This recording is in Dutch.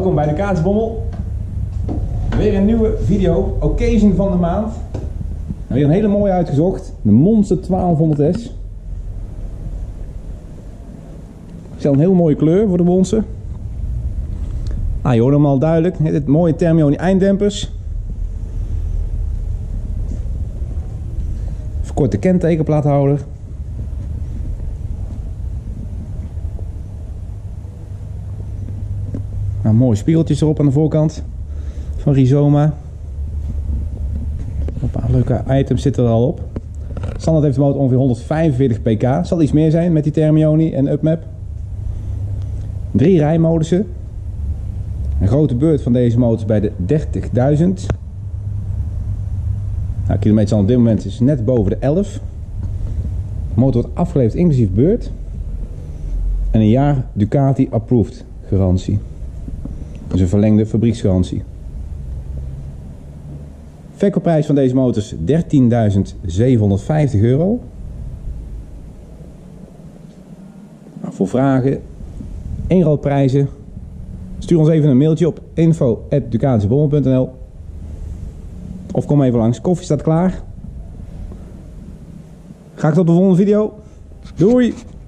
Welkom bij de Kaatsbommel. Weer een nieuwe video, occasion van de maand. En weer een hele mooie uitgezocht, de Monster 1200S. Stel een heel mooie kleur voor de Monster. Je hoort hem al duidelijk, dit mooie Termioni einddempers. Verkorte kentekenplaathouder. Mooie spiegeltjes erop aan de voorkant van Rizoma. Hoppa, leuke items zitten er al op. Standaard heeft de motor ongeveer 145 pk. Zal iets meer zijn met die Termioni en UpMap. 3 rijmodussen. Een grote beurt van deze motors bij de 30.000. Kilometer op dit moment is net boven de 11. De motor wordt afgeleverd inclusief beurt. En een jaar Ducati approved garantie. Dus een verlengde fabrieksgarantie. Verkoopprijs van deze motors €13.750. Voor vragen, inruilprijzen, stuur ons even een mailtje op info@ducatisbommel.nl of kom even langs. Koffie staat klaar. Graag tot de volgende video. Doei!